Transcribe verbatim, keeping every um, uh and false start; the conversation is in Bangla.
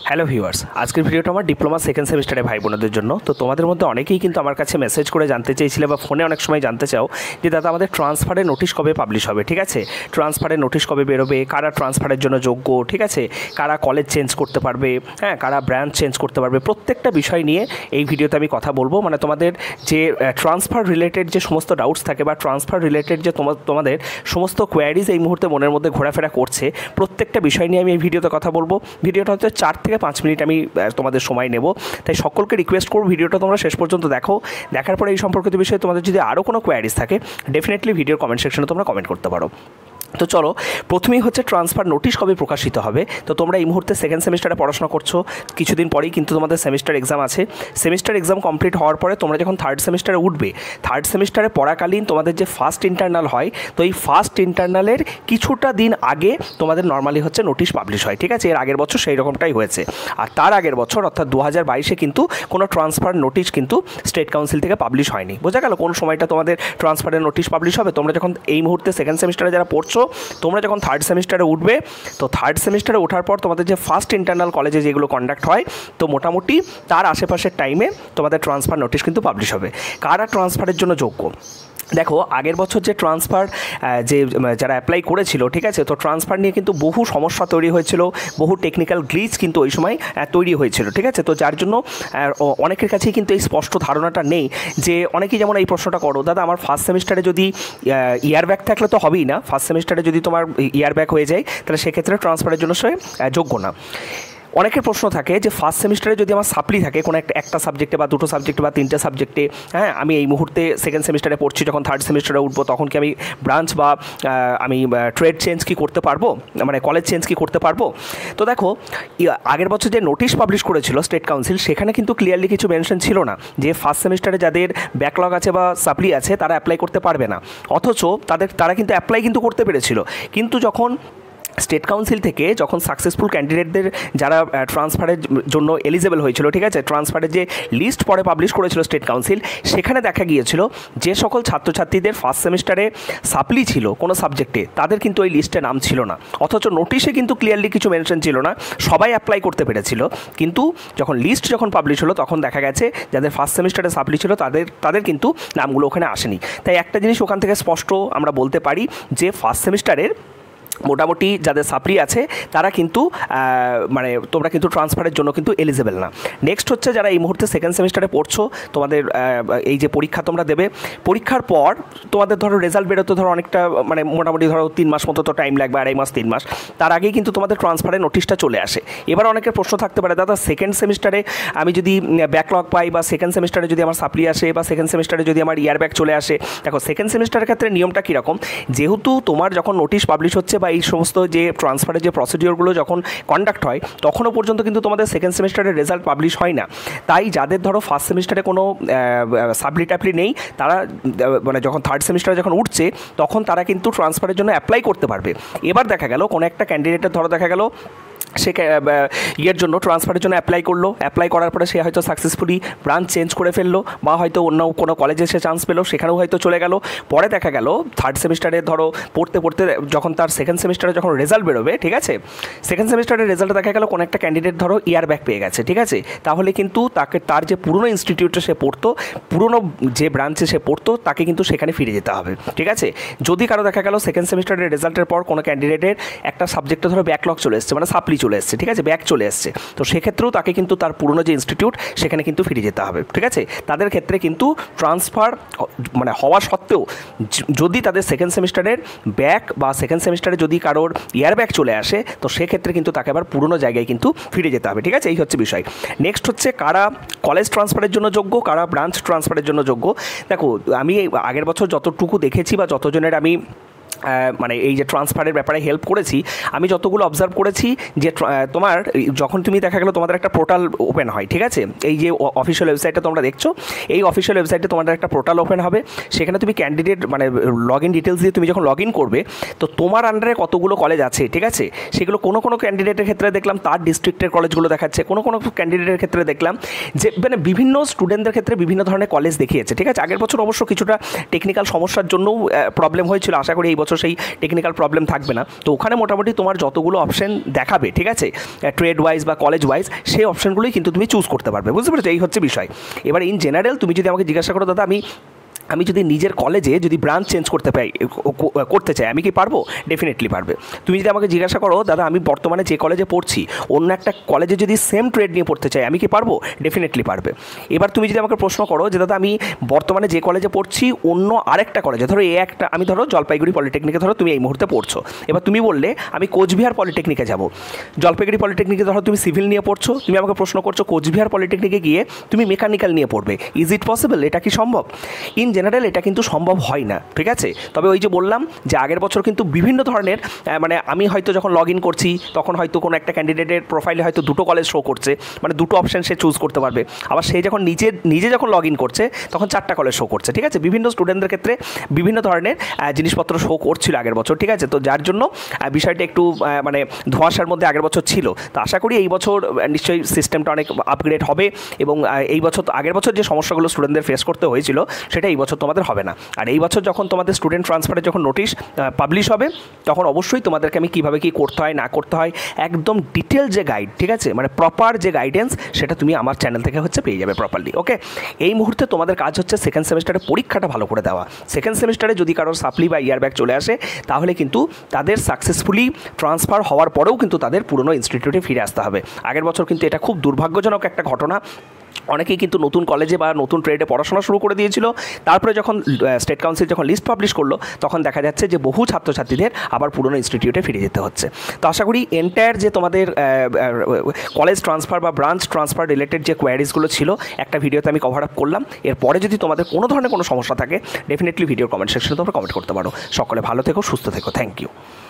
হ্যালো ভিউয়ার্স, আজকের ভিডিওটা আমার ডিপ্লোমা সেকেন্ড সেমিস্টারে ভাই বোনদের জন্য। তো তোমাদের মধ্যে অনেকেই কিন্তু আমার কাছে মেসেজ করে জানতে চেয়েছিলে বা ফোনে অনেক সময় জানতে চাও যে দাদা আমাদের ট্রান্সফারের নোটিশ কবে পাবলিশ হবে, ঠিক আছে, ট্রান্সফারের নোটিশ কবে বেরোবে, কারা ট্রান্সফারের জন্য যোগ্য, ঠিক আছে, কারা কলেজ চেঞ্জ করতে পারবে, হ্যাঁ, কারা ব্রাঞ্চ চেঞ্জ করতে পারবে, প্রত্যেকটা বিষয় নিয়ে এই ভিডিওতে আমি কথা বলবো। মানে তোমাদের যে ট্রান্সফার রিলেটেড যে সমস্ত ডাউটস থাকে বা ট্রান্সফার রিলেটেড যে তোমাদের সমস্ত কোয়ারিজ এই মুহূর্তে মনের মধ্যে ঘোরাফেরা করছে, প্রত্যেকটা বিষয় নিয়ে আমি এই ভিডিওতে কথা বলবো। ভিডিওটা হচ্ছে চার থেকে পাঁচ মিনিট আমি তোমাদের সময় নেব, তাই সকলকে রিকোয়েস্ট করব ভিডিওটা তোমরা শেষ পর্যন্ত দেখো। দেখার পরে এই সম্পর্কিত বিষয়ে তোমাদের যদি আরও কোনো কোয়ারিজ থাকে ডেফিনেটলি ভিডিওর কমেন্ট সেকশনে তোমরা কমেন্ট করতে পারো। তো চলো, প্রথমেই হচ্ছে ট্রান্সফার নোটিশ কবে প্রকাশিত হবে। তো তোমরা এই মুহূর্তে সেকেন্ড সেমিস্টারে পড়াশোনা করছো, কিছুদিন পরেই কিন্তু তোমাদের সেমিস্টার এক্সাম আছে। সেমিস্টার এক্সাম কমপ্লিট হওয়ার পরে তোমরা যখন থার্ড সেমিস্টারে উঠবে, থার্ড সেমিস্টারে পড়াকালীন তোমাদের যে ফার্স্ট ইন্টারনাল হয়, তো এই ফার্স্ট ইন্টারনালের কিছুটা দিন আগে তোমাদের নর্মালি হচ্ছে নোটিশ পাবলিশ হয়, ঠিক আছে। এর আগের বছর সেই রকমটাই হয়েছে। আর তার আগের বছর অর্থাৎ দু হাজার বাইশে কিন্তু কোনো ট্রান্সফার নোটিশ কিন্তু স্টেট কাউন্সিল থেকে পাবলিশ হয়নি। বোঝা গেল কোন সময়টা তোমাদের ট্রান্সফারের নোটিশ পাবলিশ হবে। তোমরা যখন এই মুহূর্তে সেকেন্ড সেমিস্টারে যারা পড়ছো, তোমরা যখন থার্ড সেমিস্টারে উঠবে, তো থার্ড সেমিস্টারে ওঠার পর তোমাদের যে ফার্স্ট ইন্টারনাল কলেজে যেগুলো কন্ডাক্ট হয়, তো মোটামুটি তার আশেপাশের টাইমে তোমাদের ট্রান্সফার নোটিশ কিন্তু পাবলিশ হবে। কারা ট্রান্সফারের জন্য যোগ্য? দেখো, আগের বছর যে ট্রান্সফার যে যারা অ্যাপ্লাই করেছিল, ঠিক আছে, তো ট্রান্সফার নিয়ে কিন্তু বহু সমস্যা তৈরি হয়েছিল, বহু টেকনিক্যাল গ্লিচ কিন্তু ওই সময় তৈরি হয়েছিল, ঠিক আছে। তো যার জন্য অনেকের কাছেই কিন্তু এই স্পষ্ট ধারণাটা নেই যে অনেকেই যেমন এই প্রশ্নটা করো, দাদা আমার ফার্স্ট সেমিস্টারে যদি ইয়ার ব্যাক থাকলে তো হবেই না, ফার্স্ট সেমিস্টারে যদি তোমার ইয়ার ব্যাক হয়ে যায় তাহলে সেক্ষেত্রে ট্রান্সফারের জন্য সে যোগ্য না। অনেকের প্রশ্ন থাকে যে ফার্স্ট সেমিস্টারে যদি আমার সাপ্লি থাকে কোনো একটা একটা সাবজেক্টে বা দুটো সাবজেক্টে বা তিনটে সাবজেক্টে, হ্যাঁ, আমি এই মুহূর্তে সেকেন্ড সেমিস্টারে পড়ছি, যখন থার্ড সেমিস্টারে উঠবো তখন কি আমি ব্রাঞ্চ বা আমি ট্রেড চেঞ্জ কি করতে পারবো, মানে কলেজ চেঞ্জ কি করতে পারবো? তো দেখো, আগের বছর যে নোটিশ পাবলিশ করেছিল স্টেট কাউন্সিল, সেখানে কিন্তু ক্লিয়ারলি কিছু মেনশন ছিল না যে ফার্স্ট সেমিস্টারে যাদের ব্যাকলগ আছে বা সাপ্লি আছে তারা অ্যাপ্লাই করতে পারবে না। অথচ তাদের তারা কিন্তু অ্যাপ্লাই কিন্তু করতে পেরেছিল। কিন্তু যখন স্টেট কাউন্সিল থেকে যখন সাকসেসফুল ক্যান্ডিডেটদের যারা ট্রান্সফারের জন্য এলিজেবল হয়েছিল, ঠিক আছে, ট্রান্সফারের যে লিস্ট পরে পাবলিশ করেছিল স্টেট কাউন্সিল, সেখানে দেখা গিয়েছিল যে সকল ছাত্রছাত্রীদের ফার্স্ট সেমিস্টারে সাপ্লি ছিল কোনো সাবজেক্টে, তাদের কিন্তু ওই লিস্টে নাম ছিল না। অথচ নোটিশে কিন্তু ক্লিয়ারলি কিছু মেনশন ছিল না, সবাই অ্যাপ্লাই করতে পেরেছিল। কিন্তু যখন লিস্ট যখন পাবলিশ হলো তখন দেখা গেছে যাদের ফার্স্ট সেমিস্টারে সাপ্লি ছিল তাদের তাদের কিন্তু নামগুলো ওখানে আসেনি। তাই একটা জিনিস ওখান থেকে স্পষ্ট আমরা বলতে পারি যে ফার্স্ট সেমিস্টারের মোটামুটি যাদের সাপ্লি আছে তারা কিন্তু মানে তোমরা কিন্তু ট্রান্সফারের জন্য কিন্তু এলিজেবল না। নেক্সট হচ্ছে যারা এই মুহূর্তে সেকেন্ড সেমিস্টারে পড়ছো, তোমাদের এই যে পরীক্ষা তোমরা দেবে, পরীক্ষার পর তোমাদের ধরো রেজাল্ট বেরোতে ধরো অনেকটা মানে মোটামুটি ধরো তিন মাস মতো তো টাইম লাগবে, আড়াই মাস তিন মাস, তার আগেই কিন্তু তোমাদের ট্রান্সফারের নোটিশটা চলে আসে। এবার অনেকের প্রশ্ন থাকতে পারে, দাদা সেকেন্ড সেমিস্টারে আমি যদি ব্যাকলগ পাই বা সেকেন্ড সেমিস্টারে যদি আমার সাপ্লি আসে বা সেকেন্ড সেমিস্টারে যদি আমার ইয়ার ব্যাক চলে আসে, দেখো সেকেন্ড সেমিস্টারের ক্ষেত্রে নিয়মটা কীরকম, যেহেতু তোমার যখন নোটিশ পাবলিশ হচ্ছে বা এই সমস্ত যে ট্রান্সফারের যে প্রসিডিওরগুলো যখন কন্ডাক্ট হয় তখনও পর্যন্ত কিন্তু তোমাদের সেকেন্ড সেমিস্টারের রেজাল্ট পাবলিশ হয় না। তাই যাদের ধরো ফার্স্ট সেমিস্টারে কোনো সাপ্লি টাপ্লি নেই, তারা মানে যখন থার্ড সেমিস্টারে যখন উঠছে তখন তারা কিন্তু ট্রান্সফারের জন্য অ্যাপ্লাই করতে পারবে। এবার দেখা গেল কোনো একটা ক্যান্ডিডেটের ধরো দেখা গেল সে ইয়ের জন্য ট্রান্সফারের জন্য অ্যাপ্লাই করলো, অ্যাপ্লাই করার পরে সে হয়তো সাকসেসফুলি ব্রাঞ্চ চেঞ্জ করে ফেললো বা হয়তো অন্য কোনো কলেজে সে চান্স পেলো, সেখানেও হয়তো চলে গেল। পরে দেখা গেল থার্ড সেমিস্টারে ধরো পড়তে পড়তে যখন তার সেকেন্ড সেমিস্টারে যখন রেজাল্ট বেরোবে, ঠিক আছে, সেকেন্ড সেমিস্টারের রেজাল্টে দেখা গেল কোনো একটা ক্যান্ডিডেট ধরো ইয়ার ব্যাক পেয়ে গেছে, ঠিক আছে, তাহলে কিন্তু তাকে তার যে পুরনো ইনস্টিটিউটে সে পড়তো, পুরনো যে ব্রাঞ্চে সে পড়তো তাকে কিন্তু সেখানে ফিরে যেতে হবে, ঠিক আছে। যদি কারো দেখা গেল সেকেন্ড সেমিস্টারের রেজাল্টের পর কোনো ক্যান্ডিডেটের একটা সাবজেক্টে ধরো ব্যাকলগ চলে এসছে, মানে সাপ্লি চলে এসছে, ঠিক আছে, ব্যাক চলে এসছে, তো সেক্ষেত্রেও তাকে কিন্তু তার পুরনো যে ইনস্টিটিউট সেখানে কিন্তু ফিরে যেতে হবে, ঠিক আছে। তাদের ক্ষেত্রে কিন্তু ট্রান্সফার মানে হওয়া সত্ত্বেও যদি তাদের সেকেন্ড সেমিস্টারের ব্যাক বা সেকেন্ড সেমিস্টারে যদি কারোর ইয়ার ব্যাক চলে আসে, তো সেক্ষেত্রে কিন্তু তাকে আবার পুরনো জায়গায় কিন্তু ফিরে যেতে হবে, ঠিক আছে। এই হচ্ছে বিষয়। নেক্সট হচ্ছে কারা কলেজ ট্রান্সফারের জন্য যোগ্য, কারা ব্রাঞ্চ ট্রান্সফারের জন্য যোগ্য। দেখো, আমি আগের বছর যতটুকু দেখেছি বা যতজনের আমি মানে এই যে ট্রান্সফারের ব্যাপারে হেল্প করেছি, আমি যতগুলো অবজার্ভ করেছি যে তোমার যখন তুমি দেখা গেলো তোমাদের একটা পোর্টাল ওপেন হয়, ঠিক আছে, এই যে অফিসিয়াল ওয়েবসাইটটা তোমরা দেখছো, এই অফিসিয়াল ওয়েবসাইটে তোমাদের একটা পোর্টাল ওপেন হবে, সেখানে তুমি ক্যান্ডিডেট মানে লগ ইন ডিটেলস দিয়ে তুমি যখন লগ ইন করবে, তো তোমার আন্ডারে কতগুলো কলেজ আছে, ঠিক আছে, সেগুলো কোনো কোনো ক্যান্ডিডেটের ক্ষেত্রে দেখলাম তার ডিস্ট্রিক্টের কলেজগুলো দেখাচ্ছে, কোনো কোনো ক্যান্ডিডেটের ক্ষেত্রে দেখলাম যে মানে বিভিন্ন স্টুডেন্টদের ক্ষেত্রে বিভিন্ন ধরনের কলেজ দেখিয়েছে, ঠিক আছে। আগের বছর অবশ্য কিছুটা টেকনিক্যাল সমস্যার জন্যও প্রবলেম হয়েছিল, আশা করি এই বছর বছর সেই টেকনিক্যাল প্রবলেম থাকবে না। তো ওখানে মোটামুটি তোমার যতগুলো অপশন দেখাবে, ঠিক আছে, ট্রেড ওয়াইজ বা কলেজ ওয়াইজ, সেই অপশনগুলোই কিন্তু তুমি চুজ করতে পারবে, বুঝতে পেরেছো? এই হচ্ছে বিষয়। এবার ইন জেনারেল তুমি যদি আমাকে জিজ্ঞাসা করো দাদা আমি আমি যদি নিজের কলেজে যদি ব্রাঞ্চ চেঞ্জ করতে পাই করতে চাই আমি কি পারবো? ডেফিনেটলি পারবে। তুমি যদি আমাকে জিজ্ঞাসা করো দাদা আমি বর্তমানে যে কলেজে পড়ছি অন্য একটা কলেজে যদি সেম ট্রেড নিয়ে পড়তে চাই আমি কি পারবো? ডেফিনেটলি পারবে। এবার তুমি যদি আমাকে প্রশ্ন করো যে দাদা আমি বর্তমানে যে কলেজে পড়ছি অন্য আরেকটা কলেজে, ধরো এ একটা আমি ধরো জলপাইগুড়ি পলিটেকনিকে ধরো তুমি এই মুহূর্তে পড়ছো, এবার তুমি বললে আমি কোচবিহার পলিটেকনিকে যাব। জলপাইগুড়ি পলিটেকনিকে ধরো তুমি সিভিল নিয়ে পড়ছো, তুমি আমাকে প্রশ্ন করছো কোচবিহার পলিটেকনিকে গিয়ে তুমি মেকানিক্যাল নিয়ে পড়বে, ইজ ইট পসিবল? এটা কি সম্ভব? ইন জেনারেল এটা কিন্তু সম্ভব হয় না, ঠিক আছে? তবে ওই যে বললাম যে আগের বছর কিন্তু বিভিন্ন ধরনের মানে আমি হয়তো যখন লগ ইন করছি তখন হয়তো কোনো একটা ক্যান্ডিডেটের প্রোফাইলে হয়তো দুটো কলেজ শো করছে, মানে দুটো অপশান সে চুজ করতে পারবে। আবার সে যখন নিজে নিজে যখন লগ ইন করছে তখন চারটা কলেজ শো করছে, ঠিক আছে? বিভিন্ন স্টুডেন্টদের ক্ষেত্রে বিভিন্ন ধরনের জিনিসপত্র শো করছিল আগের বছর, ঠিক আছে? তো যার জন্য বিষয়টা একটু মানে ধোঁয়াশার মধ্যে আগের বছর ছিল। তো আশা করি এই বছর নিশ্চয়ই সিস্টেমটা অনেক আপগ্রেড হবে এবং এই বছর আগের বছর যে সমস্যাগুলো স্টুডেন্টদের ফেস করতে হয়েছিল সেটা এই বছর তোমাদের হবে না। আর এই বছর যখন তোমাদের স্টুডেন্ট ট্রান্সফারের যখন নোটিশ পাবলিশ হবে তখন অবশ্যই তোমাদেরকে আমি কীভাবে কী করতে হয় না করতে হয় একদম ডিটেল যে গাইড, ঠিক আছে, মানে প্রপার যে গাইডেন্স সেটা তুমি আমার চ্যানেল থেকে হচ্ছে পেয়ে যাবে প্রপারলি। ওকে, এই মুহূর্তে তোমাদের কাজ হচ্ছে সেকেন্ড সেমিস্টারের পরীক্ষাটা ভালো করে দেওয়া। সেকেন্ড সেমিস্টারে যদি কারোর সাপ্লি বা ইয়ার ব্যাক চলে আসে তাহলে কিন্তু তাদের সাকসেসফুলি ট্রান্সফার হওয়ার পরেও কিন্তু তাদের পুরনো ইনস্টিটিউটে ফিরে আসতে হবে। আগের বছর কিন্তু এটা খুব দুর্ভাগ্যজনক একটা ঘটনা। অনেকেই কিন্তু নতুন কলেজে বা নতুন ট্রেডে পড়াশোনা শুরু করে দিয়েছিল, তারপরে যখন স্টেট কাউন্সিল যখন লিস্ট পাবলিশ করলো তখন দেখা যাচ্ছে যে বহু ছাত্রছাত্রীদের আবার পুরনো ইনস্টিটিউটে ফিরে যেতে হচ্ছে। তো আশা করি এন্টায়ার যে তোমাদের কলেজ ট্রান্সফার বা ব্রাঞ্চ ট্রান্সফার রিলেটেড যে কোয়ারিজগুলো ছিল একটা ভিডিওতে আমি কভার আপ করলাম। এরপরে যদি তোমাদের কোনো ধরনের কোনো সমস্যা থাকে ডেফিনেটলি ভিডিওর কমেন্ট সেকশনে তোমরা কমেন্ট করতে পারো। সকলে ভালো থেকো, সুস্থ থেকো, থ্যাংক ইউ।